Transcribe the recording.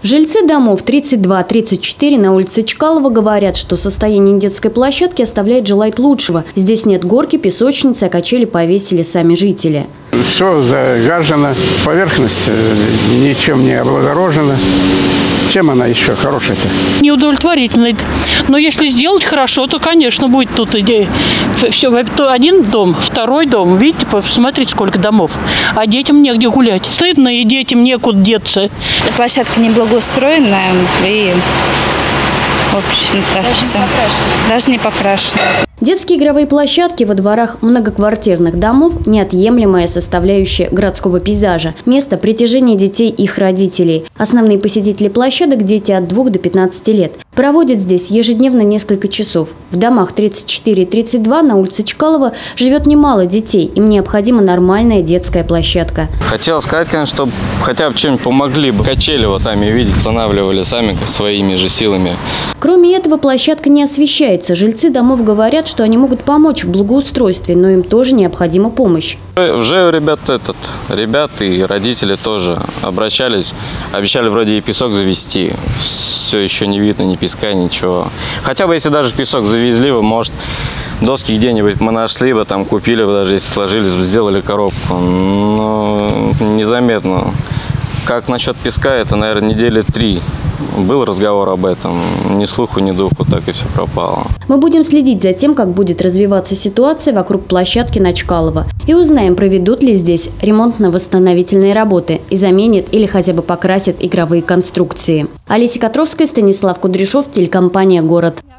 Жильцы домов 32-34 на улице Чкалова говорят, что состояние детской площадки оставляет желать лучшего. Здесь нет горки, песочницы, а качели повесили сами жители. Все загажено, поверхность ничем не облагорожена. Чем она еще хорошая-то? Неудовлетворительной. Но если сделать хорошо, то, конечно, будет тут идея. Все, один дом, второй дом. Видите, посмотрите, сколько домов. А детям негде гулять. Стыдно, и детям некуда деться. Площадка не благоустроенная и, в общем-то, даже не покрашена. Детские игровые площадки во дворах многоквартирных домов – неотъемлемая составляющая городского пейзажа, место притяжения детей и их родителей. Основные посетители площадок – дети от 2 до 15 лет. Проводят здесь ежедневно несколько часов. В домах 34 и 32 на улице Чкалова живет немало детей. Им необходима нормальная детская площадка. Хотел сказать, конечно, чтобы хотя бы чем-нибудь помогли бы. Качели, вот сами видите, устанавливали сами своими же силами. Кроме этого, площадка не освещается. Жильцы домов говорят, что они могут помочь в благоустройстве, но им тоже необходима помощь. Уже ребята и родители тоже обращались, обещали вроде и песок завезти. Все еще не видно ни песка, ничего. Хотя бы если даже песок завезли бы, может, доски где-нибудь мы нашли бы, там купили бы, даже если сложились, сделали коробку. Но незаметно. Как насчет песка, это, наверное, недели 3. Был разговор об этом, ни слуху, ни духу, так и все пропало. Мы будем следить за тем, как будет развиваться ситуация вокруг площадки на Чкалова. И узнаем, проведут ли здесь ремонтно-восстановительные работы и заменят или хотя бы покрасят игровые конструкции. Олеся Котровская, Станислав Кудряшов, телекомпания «Город».